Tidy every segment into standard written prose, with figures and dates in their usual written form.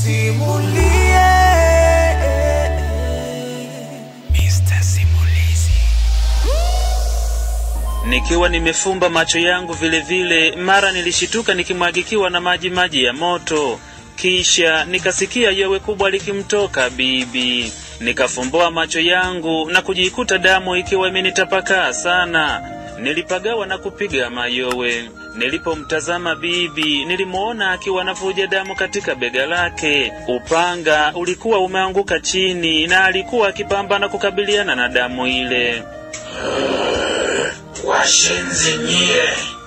Simulie Mr. Simulizi. Nikiwa nimefumba macho yangu vile mara nilishituka nikimwagikiwa na maji ya moto. Kisha nikasikia yowe kubwa likimtoka bibi. Nikafumbua macho yangu na kujikuta damu ikiwa imenitapakaa sana. Nilipagawa na kupiga mayowe. Nilipomtazama bibi, nilimuona akiwa anavuja damu katika bega lake. Upanga ulikuwa umeanguka chini na alikuwa akipambana kukabiliana na damu ile. Washenzi nyie,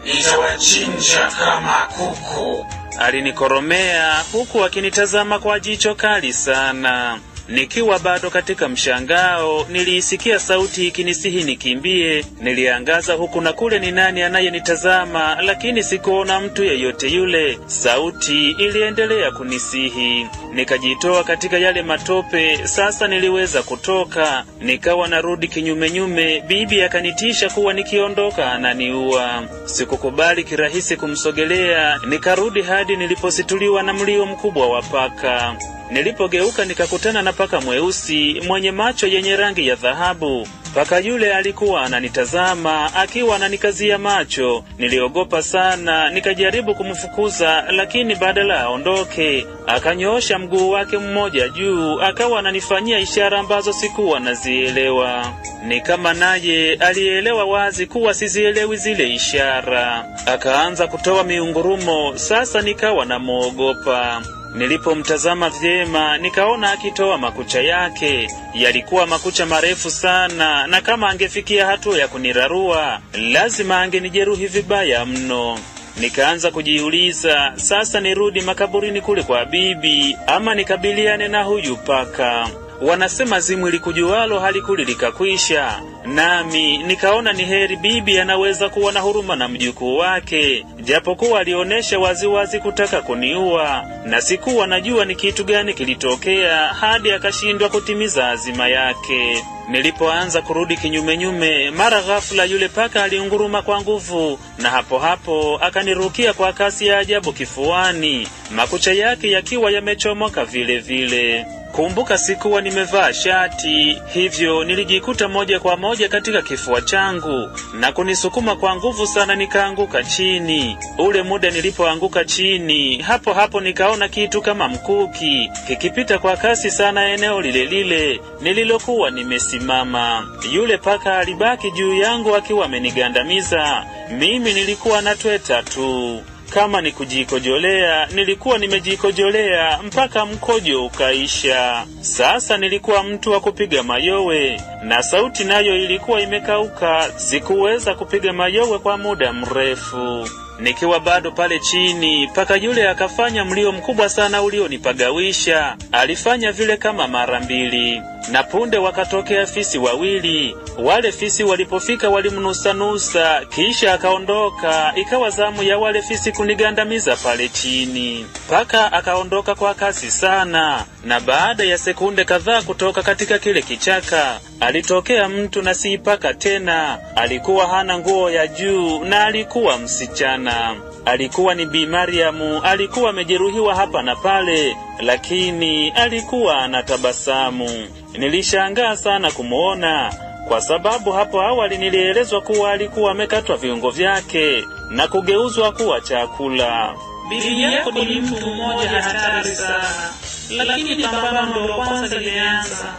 nitawachinja kama kuku, alinikoromea huku akinitazama kwa jicho kali sana. Nikiwa bado katika mshangao, niliisikia sauti ikinisihi nikimbie. Niliangaza huku na kule ni nani anayenitazama, lakini sikuona mtu yeyote yule. Sauti iliendelea kunisihi. Nikajitoa katika yale matope. Sasa niliweza kutoka. Nikawa narudi kinyume. Bibi akanitisha kuwa nikiondoka ananiua. Sikukubali kirahisi kumsogelea. Nikarudi hadi niliposituliwa na mlio mkubwa wa paka. Nilipogeuka nikakutana na paka mweusi mwenye macho yenye rangi ya dhahabu. Paka yule alikuwa ananitazama akiwa ananikazia macho. Niliogopa sana, nikajaribu kumfukuza, lakini badala aondoke, akanyoosha mguu wake mmoja juu, akawa ananifanyia ishara ambazo sikuwa nazielewa. Ni kama naye alielewa wazi kuwa sizielewi zile ishara. Akaanza kutoa miungurumo. Sasa nikawa namuogopa. Nilipomtazama vyema nikaona akitoa makucha yake. Yalikuwa makucha marefu sana, na kama angefikia hatua ya kunirarua, lazima angenijeruhi vibaya mno. Nikaanza kujiuliza, sasa nirudi makaburini kule kwa bibi ama nikabiliane na huyu paka? Wanasema zimu likujualo halikuli likakwisha. Nami nikaona ni heri bibi anaweza kuwa na huruma na mjukuu wake, japokuwa alionesha waziwazi kutaka kuniua, na sikuwa najua ni kitu gani kilitokea hadi akashindwa kutimiza azima yake. Nilipoanza kurudi kinyume, mara ghafula yule paka aliunguruma kwa nguvu, na hapo akanirukia kwa kasi ya ajabu kifuani, makucha yake yakiwa yamechomoka vile. Kumbuka sikuwa nimevaa shati, hivyo nilijikuta moja kwa moja katika kifua changu na kunisukuma kwa nguvu sana, nikaanguka chini. Ule muda nilipoanguka chini, hapo nikaona kitu kama mkuki kikipita kwa kasi sana eneo lile nililokuwa nimesimama. Yule paka alibaki juu yangu akiwa amenigandamiza. Mimi nilikuwa natweta tu. Kama ni kujikojolea, nilikuwa nimejikojolea mpaka mkojo ukaisha. Sasa nilikuwa mtu wa kupiga mayowe, na sauti nayo ilikuwa imekauka. Sikuweza kupiga mayowe kwa muda mrefu. Nikiwa bado pale chini, paka yule akafanya mlio mkubwa sana ulionipagawisha. Alifanya vile kama mara 2. Na punde wakatokea fisi wawili. Wale fisi walipofika walimnusa, kisha akaondoka. Ikawa zamu ya wale fisi kunigandamiza pale chini. Paka akaondoka kwa kasi sana, na baada ya sekunde kadhaa kutoka katika kile kichaka, alitokea mtu na si paka tena. Alikuwa hana nguo ya juu na alikuwa msichana. Alikuwa ni Bi Mariamu. Alikuwa amejeruhiwa hapa na pale, lakini alikuwa anatabasamu. Nilishangaa sana kumuona, kwa sababu hapo awali nilielezwa kuwa alikuwa amekatwa viungo vyake na kugeuzwa kuwa chakula. Bibi yako ni mtu mmoja hatari sana, lakini pambano ndo kwanza limeanza.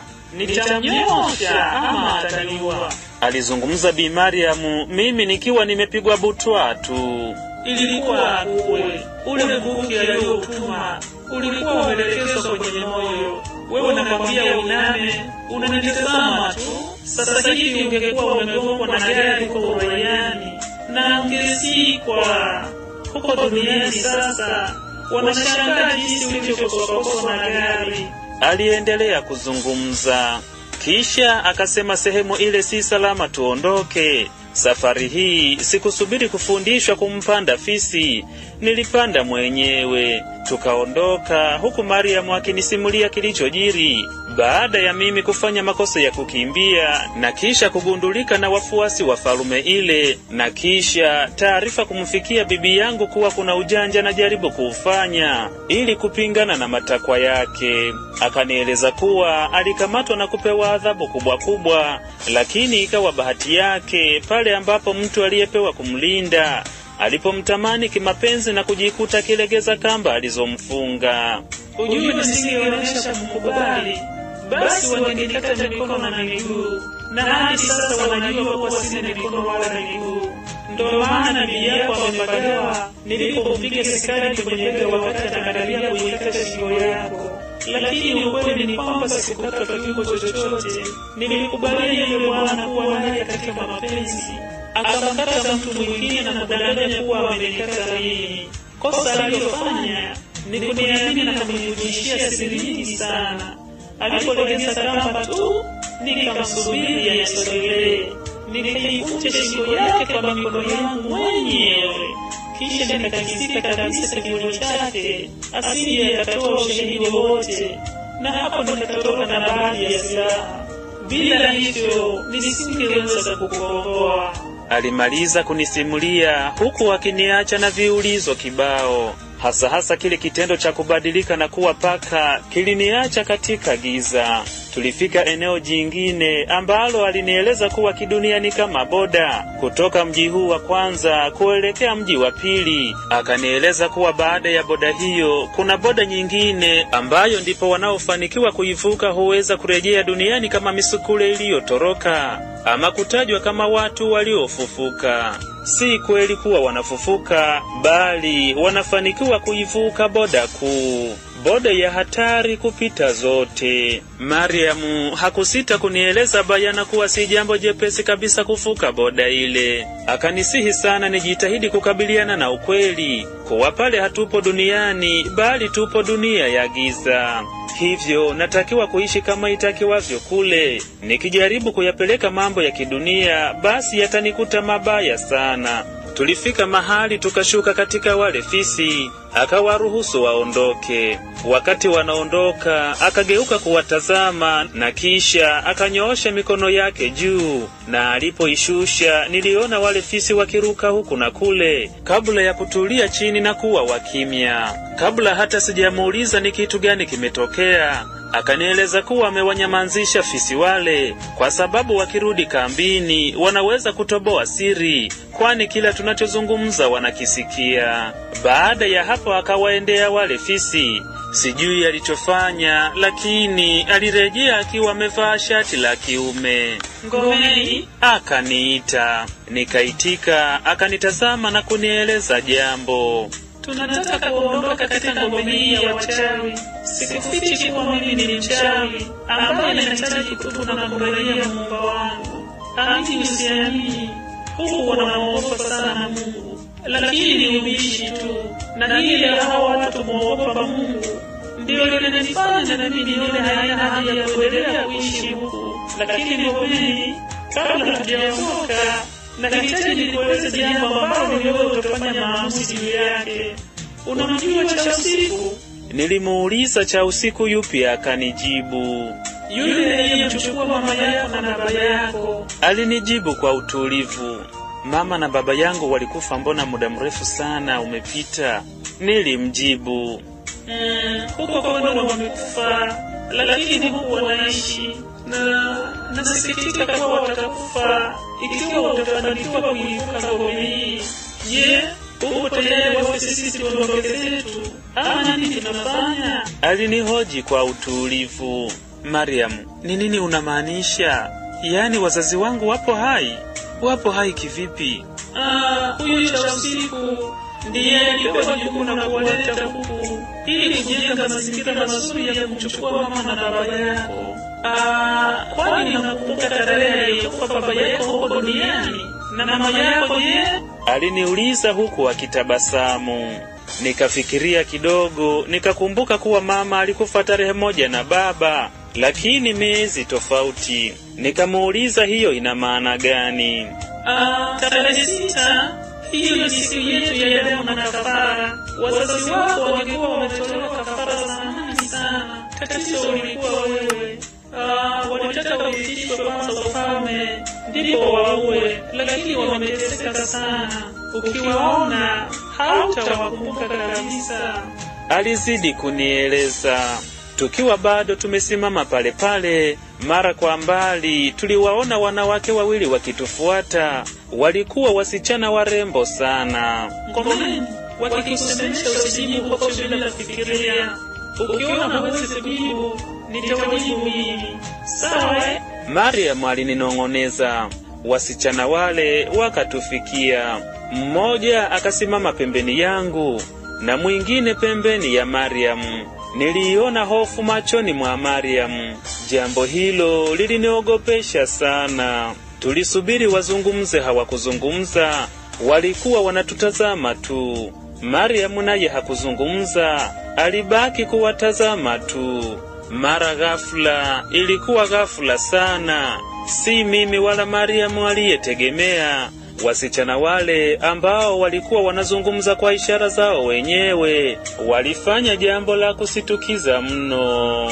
Nitamnyosha ama ataniua, alizungumza Bi Mariamu, mimi nikiwa nimepigwa butwa tu. Ilikuwa akuwe. Ule mkuki aliotuma ulikuwa umeelekezwa kwenye moyo. Wewe nakwambia uname, unanitazama tu. Sasa hivi ungekuwa umegongwa na gari huko uraiani na ungesikwa. Huko duniani sasa wanashangaa jinsi ulivyokoswa na gari. Aliendelea kuzungumza. Kisha akasema sehemu ile si salama, tuondoke. Safari hii sikusubiri kufundishwa kumpanda fisi, nilipanda mwenyewe. Tukaondoka huku Mariam akinisimulia kilichojiri baada ya mimi kufanya makosa ya kukimbia na kisha kugundulika na wafuasi wa falume ile, na kisha taarifa kumfikia bibi yangu kuwa kuna ujanja na jaribu kuufanya ili kupingana na matakwa yake. Akanieleza kuwa alikamatwa na kupewa adhabu kubwa, lakini ikawa bahati yake pale ambapo mtu aliyepewa kumlinda alipomtamani kimapenzi na kujikuta kilegeza kamba alizomfunga. Ujue nisingeonyesha mkubali, basi wangenikata mikono na miguu, na hadi sasa wanajua kuwa sina mikono wala miguu. Ndio maana bibi yako amepagawa nilipokupiga sikari kwenye bega wakati anakaribia kuikata shingo yako. Lakini ukweli ni kwamba sikukatwa kiungo chochote. Nilimkubalia yule bwana kuwa naye katika mapenzi, akamkata mtu mwingine na kudanganya kuwa amenikata mimi. Kosa alilofanya ni kuniamini na kunivujishia siri nyingi sana. Alipolegeza kamba tu, nikamsubiri anisogelee, nikaivunja shingo yake kwa mikono yangu mwenyewe, kisha nikakisika kabisa kivuli chake asije akatoa ushahidi wowote, na hapo nikatoroka na baadhi ya silaha. Bila hivyo nisingeweza kukuokoa. Alimaliza kunisimulia huku akiniacha na viulizo kibao. Hasa kile kitendo cha kubadilika na kuwa paka kiliniacha katika giza. Tulifika eneo jingine ambalo alinieleza kuwa kidunia ni kama boda kutoka mji huu wa kwanza kuelekea mji wa pili. Akanieleza kuwa baada ya boda hiyo kuna boda nyingine ambayo ndipo wanaofanikiwa kuivuka huweza kurejea duniani kama misukule iliyotoroka ama kutajwa kama watu waliofufuka. Si kweli kuwa wanafufuka, bali wanafanikiwa kuivuka boda kuu, boda ya hatari kupita zote. Mariamu hakusita kunieleza bayana kuwa si jambo jepesi kabisa kuvuka boda ile. Akanisihi sana nijitahidi kukabiliana na ukweli kuwa pale hatupo duniani, bali tupo dunia ya giza. Hivyo natakiwa kuishi kama itakiwavyo kule. Nikijaribu kuyapeleka mambo ya kidunia, basi yatanikuta mabaya sana. Tulifika mahali tukashuka katika wale fisi, akawaruhusu waondoke. Wakati wanaondoka, akageuka kuwatazama na kisha akanyoosha mikono yake juu, na alipoishusha niliona wale fisi wakiruka huku na kule kabla ya kutulia chini na kuwa wakimya. Kabla hata sijamuuliza ni kitu gani kimetokea, akanieleza kuwa amewanyamanzisha fisi wale kwa sababu wakirudi kambini wanaweza kutoboa siri, kwani kila tunachozungumza wanakisikia. Baada ya hapo akawaendea wale fisi. Sijui alichofanya, lakini alirejea akiwa amevaa shati la kiume. Ngomeni, akaniita. Nikaitika, akanitazama na kunieleza jambo. Tunataka kuondoka katika ngome hii ya wachawi. Sikufichi kuwa mimi ni mchawi ambaye anahitaji kutubu na kumrejea Muumba wangu. Amini usiamini, huku wanamuogopa sana Mungu, lakini ni ubishi tu, na ile hao watu muogopa Mungu ndio linanifanya na mimi nione haina haja ya kuendelea kuishi huku. Lakini ngomeni, kabla hatujaondoka, nahitaji nikueleze jambo ambalo wewe utafanya maamuzi juu yake. Unamjua cha usiku? Nilimuuliza cha usiku yupi, akanijibu yule aliyemchukua mama yako na baba yako. Alinijibu kwa utulivu, mama na baba yangu walikufa mbona muda mrefu sana umepita. Nilimjibu huko kwenu wamekufa, lakini huku wanaishi, na nasikitika kuwa watakufa ikiwa utafanikiwa kuivuka ngome hii. Je, uko tayari wafe sisi tuondoke zetu, ama nini tunafanya? Alinihoji kwa utulivu. Mariam, ni nini unamaanisha? Yaani wazazi wangu wapo hai? Wapo hai kivipi? Huyu cha usiku ndiye alipewa jukumu la kuwaleta huku ili kujenga mazingira mazuri ya kumchukua mama na baba yako. Kwani unakumbuka tarehe aliyokufa baba yako huko duniani? Na mama yako je? Aliniuliza huku akitabasamu. Nikafikiria kidogo, nikakumbuka kuwa mama alikufa tarehe moja na baba, lakini miezi tofauti. Nikamuuliza hiyo ina maana gani? Tarehe 6. hiyo ni siku yetu ya damu na kafara. Wazazi wako wangekuwa wametolewa kafara zamani sana. Tatizo ulikuwa wewe. Walitaka uitishwe kwanza ufalme, ndipo waue, lakini wameteseka sana. Ukiwaona, hautawakumbuka kabisa. Alizidi kunieleza. Tukiwa bado tumesimama pale pale, mara kwa mbali tuliwaona wanawake wawili wakitufuata. Walikuwa wasichana warembo sana. Ngomeni, wakikusemesha usijibu hofu bila kufikiria. Ukiona huwezi kujibu, nitawajibu mimi. Sawa? Mariam alininong'oneza. Wasichana wale wakatufikia. Mmoja akasimama pembeni yangu na mwingine pembeni ya Mariam. Niliona hofu machoni mwa Mariam. Jambo hilo liliniogopesha sana. Tulisubiri wazungumze, hawakuzungumza. Walikuwa wanatutazama tu. Mariam naye hakuzungumza, alibaki kuwatazama tu. Mara ghafla, ilikuwa ghafla sana. Si mimi wala Mariam aliyetegemea. Wasichana wale ambao walikuwa wanazungumza kwa ishara zao wenyewe, walifanya jambo la kusitukiza mno.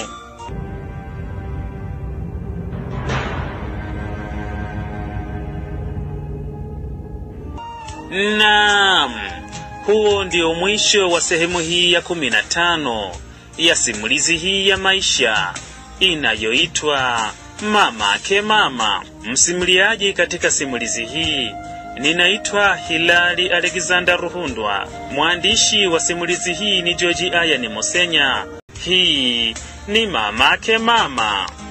Naam, huo ndio mwisho wa sehemu hii ya 15 ya simulizi hii ya maisha inayoitwa Mamake Mama. Msimuliaji katika simulizi hii ninaitwa Hilali Alexander Ruhundwa. Mwandishi wa simulizi hii ni George Ayani Mosenya. Hii ni Mamake Mama.